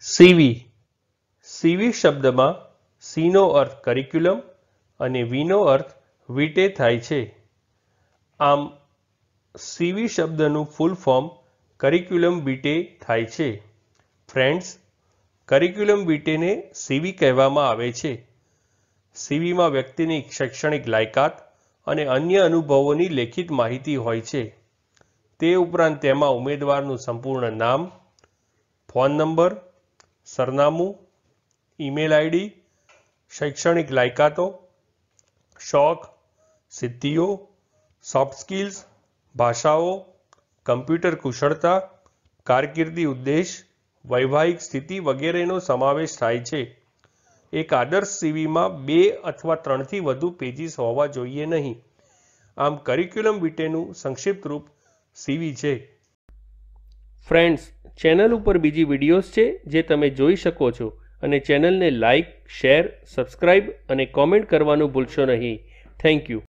સીવી સીવી શબ્દમાં સીનો અર્થ કરિક્યુલમ અને વીનો અર્થ વીટે થાય છે. આમ સીવી શબ્દનું ફૂલ ફોર્મ કરિક્યુલમ વીટે થાય છે. ફ્રેન્ડ્સ, કરિક્યુલમ વીટેને સીવી કહેવામાં આવે છે. સીવીમાં વ્યક્તિની શૈક્ષણિક લાયકાત અને અન્ય અનુભવોની લેખિત માહિતી હોય છે. તે ઉપરાંત તેમાં ઉમેદવારનું સંપૂર્ણ નામ, ફોન નંબર, સરનામું, ઈમેલ આઈડી, શૈક્ષણિક લાયકાતો, શોખ, સિદ્ધિઓ, સોફ્ટ સ્કિલ્સ, ભાષાઓ, કમ્પ્યુટર કુશળતા, કારકિર્દી ઉદ્દેશ, વૈવાહિક સ્થિતિ વગેરેનો સમાવેશ થાય છે. એક આદર્શ સીવીમાં 2 અથવા 3થી વધુ પેજીસ હોવા જોઈએ નહીં. આમ કરિક્યુલમ વીટેનું સંક્ષિપ્ત રૂપ સીવી છે. ફ્રેન્ડ્સ, ચેનલ ઉપર બીજી વિડીયોઝ છે જે તમે જોઈ શકો છો અને ચેનલને લાઇક, શેર, સબસ્ક્રાઇબ અને કોમેન્ટ કરવાનું ભૂલશો નહીં. Thank you.